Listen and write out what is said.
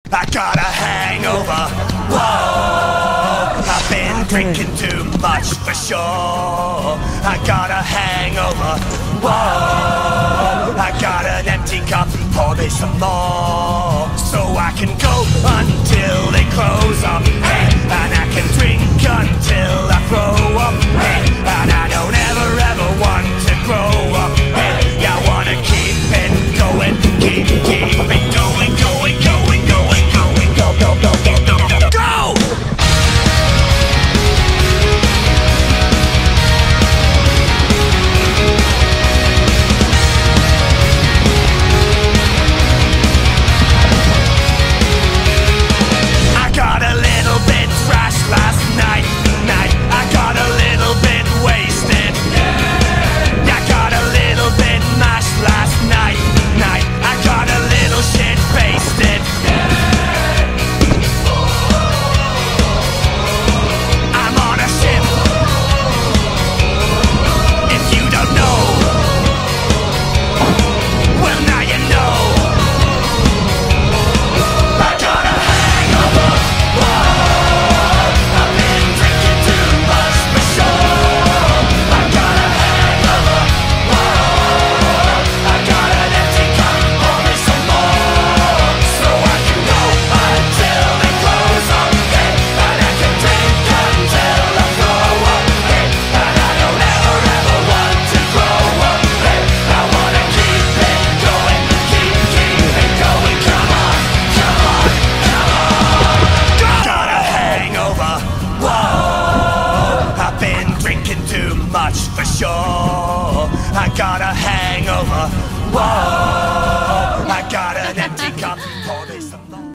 I got a hangover, whoa. I've been drinking too much for sure. I got a hangover, whoa. I got an empty cup, pour me some more, so I can go on